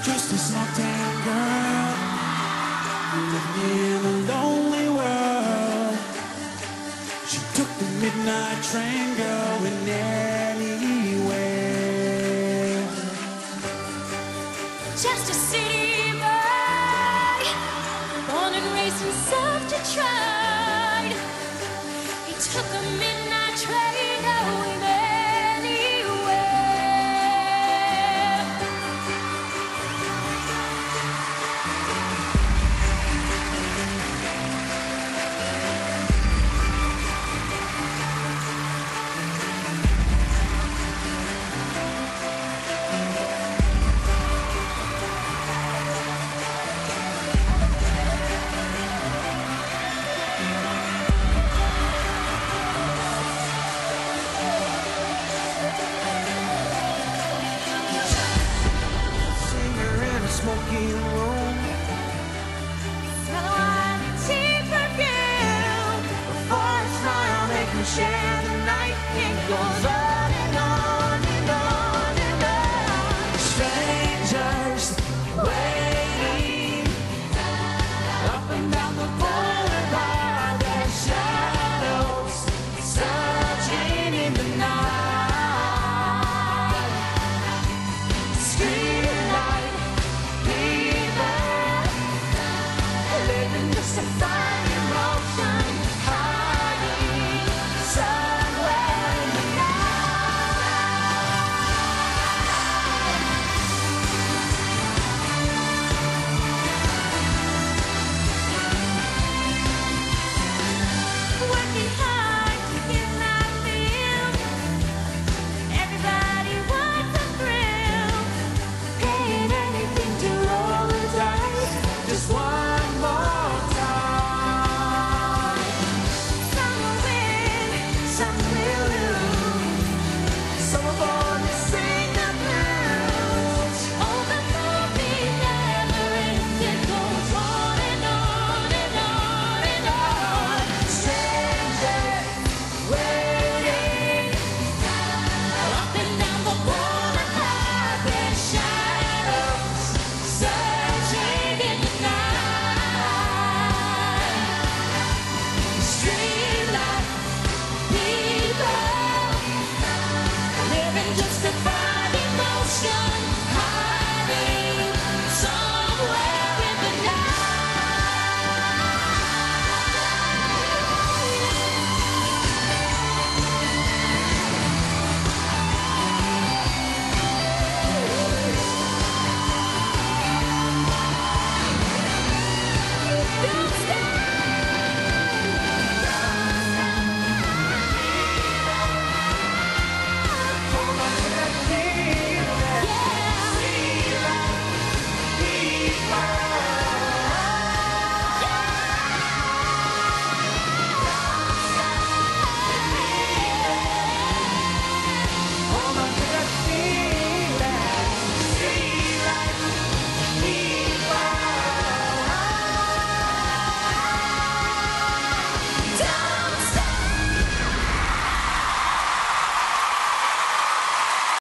Just a small town girl living in a lonely world. She took the midnight train going anywhere. Just a city boy, born and raised in South Detroit. He took a midnight train going anywhere. Smoking room, Smell of wine and tea perfume. before a smile they can share the night. Can't go